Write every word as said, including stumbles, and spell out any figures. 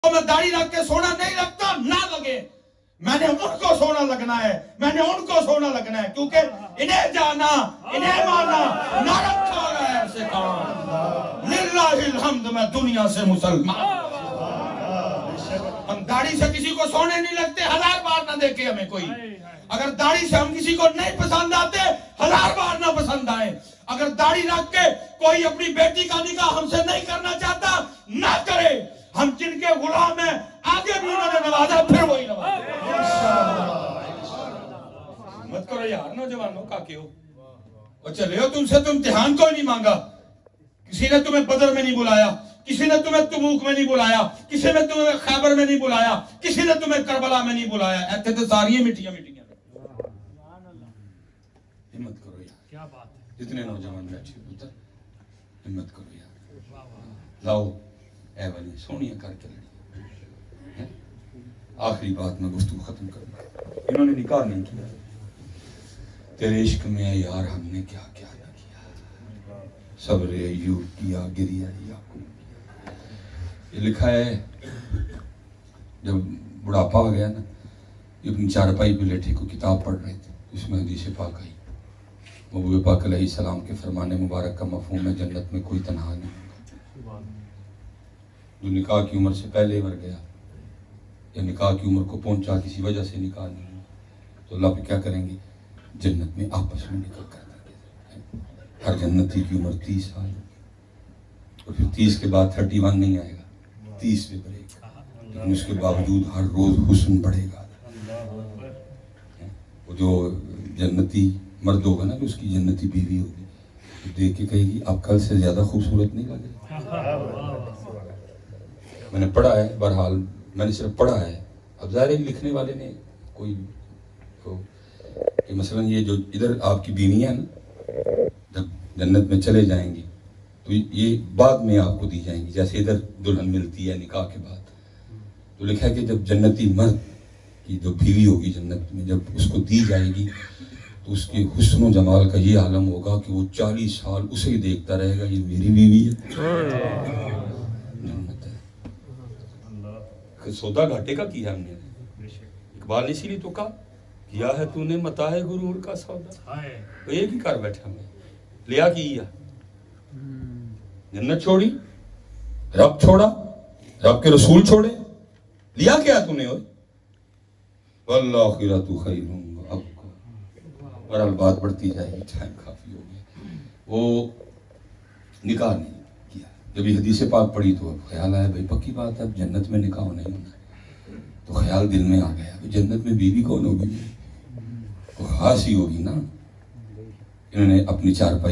میں داڑھی رکھ کے سونا نہیں رکھتا، نہ لگے. میں نے ان کو سونا لگنا ہے، میں نے ان کو سونا لگنا ہے، کیونکہ انہیں جانا انہیں مانا نہ رکھا گیا ایسے کام. للہ الحمد میں دنیا سے مسلمان. ہم داڑھی سے کسی کو سونے نہیں لگتے، ہزار بار نہ دیکھے ہمیں کوئی. اگر داڑھی سے ہم کسی کو نہیں پسند آتے، ہزار بار نہ پسند آئے. اگر داڑھی رکھ کے کوئی اپنی بیٹی کا نکاح ہم سے نہیں کرنا چاہتا، نہ کرے. ہم جن کے غلام ہیں، آگے بھی انہوں نے نوازا، پھر وہی نوازا. مت کرو یار نوجوانوں کا کیوں اور چلے ہو تم سے تو امتحان کوئی نہیں مانگا. کسی نے تمہیں بدر میں نہیں بلایا، کسی نے تمہیں تبوک میں نہیں بلایا، کسی نے تمہیں خیبر میں نہیں بلایا، کسی نے تمہیں کربلا میں نہیں بلایا. ایسے تو ساری مٹیاں مٹیاں. ہمت کرو یار، کیا بات ہے. جتنے نوجوان بیٹھے پتر ہمت کرو یار. لاؤ اے ولی سونیاں کر کے لڑی. آخری بات میں گفتگو ختم کروں. انہوں نے نکاح نہیں کیا. تیرے عشق میں اے یار ہم نے کیا کیا نہ کیا. صبر ایوب کیا، گریہ یعقوب کیا. یہ لکھا ہے جب بڑھاپا آ گیا نا، یہ اپنی چارپائی پہ لیٹے کو کتاب پڑھ رہے تھے، اس میں حدیث پاک آئی. محبوب پاک علیہ السلام کے فرمان مبارک کا مفہوم ہے جنت میں کوئی تنہا نہیں ہوگا. جو نکاح کی عمر سے پہلے مر گیا یا نکاح کی عمر کو پہنچا کسی وجہ سے نکاح نہیں ہوا، تو اللہ پہ کیا کریں گے؟ جنت میں آپس میں نکاح کر دیں گے. ہر جنتی کی عمر تیس سال، اور پھر تیس کے بعد تھرٹی ون نہیں آئے گا، تیس پہ بڑھے گا. لیکن اس کے باوجود ہر روز حسن بڑھے گا. وہ جو جنتی مرد ہوگا نا، کہ اس کی جنتی بیوی ہوگی، تو دیکھ کے کہے گی آپ کل سے زیادہ خوبصورت نہیں لگ رہی. میں نے پڑھا ہے، بہرحال میں نے صرف پڑھا ہے. اب ظاہر ہے لکھنے والے نے کوئی کہ مثلا یہ جو ادھر آپ کی بیوی ہیں نا، جب جنت میں چلے جائیں گی تو یہ بعد میں آپ کو دی جائیں گی. جیسے ادھر دلہن ملتی ہے نکاح کے بعد، تو لکھا ہے کہ جب جنتی مرد کی جو بیوی ہوگی جنت میں، جب اس کو دی جائے گی تو اس کے حسن و جمال کا یہ عالم ہوگا کہ وہ چالیس سال اسے ہی دیکھتا رہے گا، یہ میری بیوی ہے. جنت ہے. سودا گھاٹے کا کیا ہم نے. اقبال اسی لیے تو کہا کیا ہے تو نے متاع غرور کا سودا. تو ایک ہی کر بیٹھا میں لیا کیا جنت چھوڑی، رب چھوڑا، رب کے رسول چھوڑے، لیا کیا تو نے؟ ہوئے والآخرۃ خیر وابقیٰ. بہرحال بات بڑھتی جائے گی، ٹائم کافی ہو گیا. وہ نکاح نہیں کیا. جب یہ حدیث پاک پڑھی تو اب خیال آیا بھائی پکی بات ہے، اب جنت میں نکاح نہیں ہونا ہے. تو خیال دل میں آ گیا جنت میں بیوی کون ہوگی؟ تو خاص ہی ہوگی نا. انہوں نے اپنی چارپائی